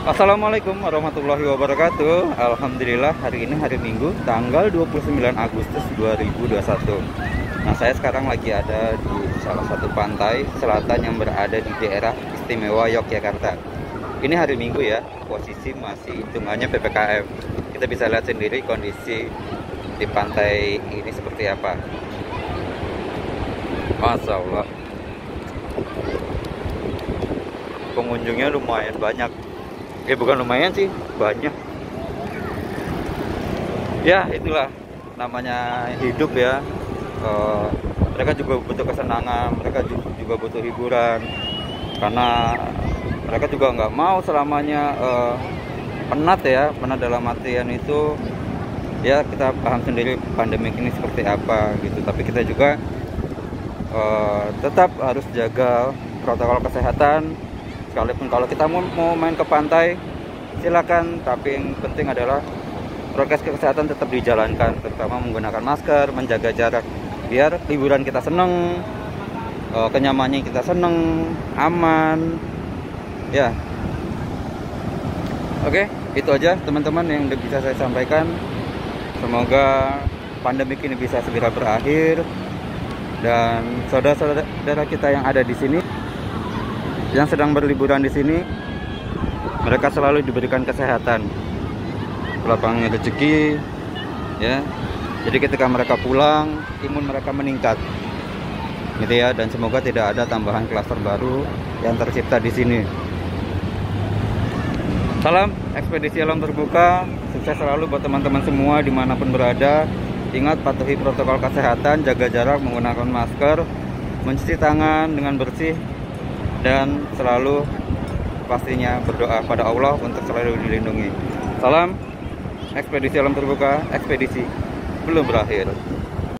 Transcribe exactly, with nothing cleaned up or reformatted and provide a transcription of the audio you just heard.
Assalamualaikum warahmatullahi wabarakatuh. Alhamdulillah hari ini hari Minggu tanggal dua puluh sembilan Agustus dua ribu dua puluh satu. Nah, saya sekarang lagi ada di salah satu pantai selatan yang berada di daerah istimewa Yogyakarta. Ini hari Minggu ya, posisi masih hitungannya P P K M. Kita bisa lihat sendiri kondisi di pantai ini seperti apa. Masya Allah, pengunjungnya lumayan banyak. Eh bukan lumayan sih, banyak. Ya itulah namanya hidup ya. Uh, mereka juga butuh kesenangan, mereka juga butuh hiburan. Karena mereka juga nggak mau selamanya uh, penat ya, penat dalam artian itu ya kita paham sendiri pandemi ini seperti apa gitu. Tapi kita juga uh, tetap harus jaga protokol kesehatan. Sekalipun kalau kita mau, mau main ke pantai silakan, tapi yang penting adalah prokes kesehatan tetap dijalankan, terutama menggunakan masker, menjaga jarak, biar liburan kita seneng, kenyamanannya kita seneng, aman ya. Oke, itu aja teman-teman yang bisa saya sampaikan. Semoga pandemi ini bisa segera berakhir dan saudara-saudara kita yang ada di sini yang sedang berliburan di sini, mereka selalu diberikan kesehatan, lapangan rezeki, ya. Jadi ketika mereka pulang, imun mereka meningkat, gitu ya. Dan semoga tidak ada tambahan klaster baru yang tercipta di sini. Salam ekspedisi alam terbuka, sukses selalu buat teman-teman semua dimanapun berada. Ingat patuhi protokol kesehatan, jaga jarak, menggunakan masker, mencuci tangan dengan bersih. Dan selalu pastinya berdoa pada Allah untuk selalu dilindungi. Salam ekspedisi alam terbuka, ekspedisi belum berakhir.